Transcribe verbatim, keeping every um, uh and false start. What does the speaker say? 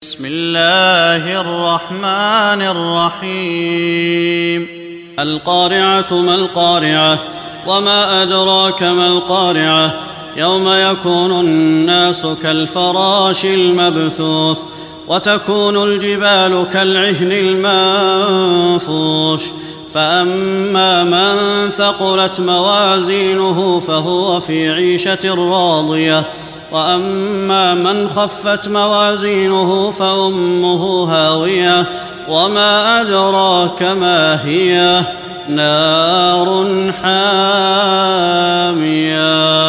بسم الله الرحمن الرحيم القارعة ما القارعة وما أدراك ما القارعة يوم يكون الناس كالفراش المبثوث وتكون الجبال كالعهن المنفوش فأما من ثقلت موازينه فهو في عيشة راضية وأما من خفت موازينه فأمه هاوية وما أدراك ما هي نار حامية.